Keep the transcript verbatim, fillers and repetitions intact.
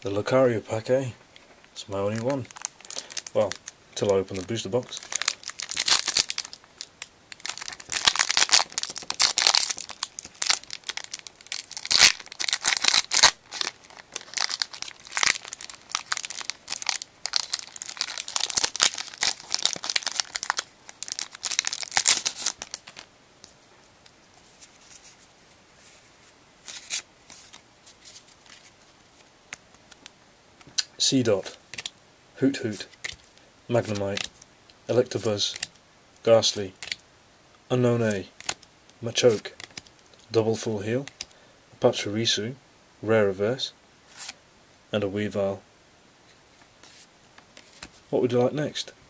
The Lucario pack, eh? It's my only one. Well, till I open the booster box. Seedot, Hoot Hoot, Magnemite, Electabuzz, Ghastly, Unknown A, Machoke, Double Full Heal, a Pachirisu, Rare Reverse, and a Weavile. What would you like next?